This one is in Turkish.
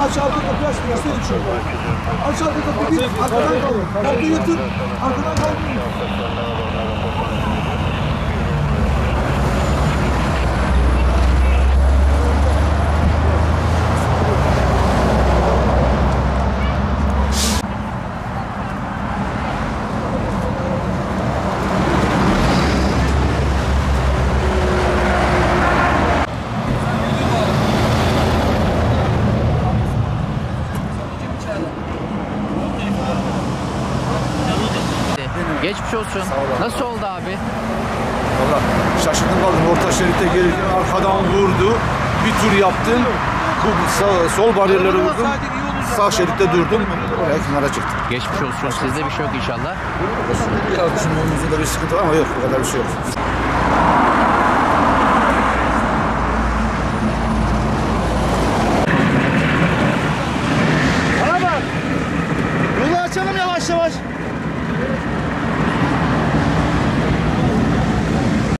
Aç arka kapıyı aç. Göster içiyor. Aç arka kapıyı git. Arkadan kalın. Kapıyı yatır. Arkadan kalın. Geçmiş olsun. Nasıl oldu abi? Valla şaşırdım kaldım. Orta şeritte gelirken arkadan vurdu. Bir tur yaptım. Sol bariyerlere vurdum. Sağ şeritte durdum. Oraya kenara çıktım. Geçmiş olsun. Sizde bir şey yok inşallah. Biraz düşünmemizde de bir sıkıntı var ama yok. O kadar bir şey yok.